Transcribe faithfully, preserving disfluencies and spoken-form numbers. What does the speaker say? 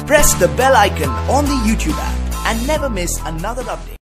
Press the bell icon on the YouTube app and never miss another update.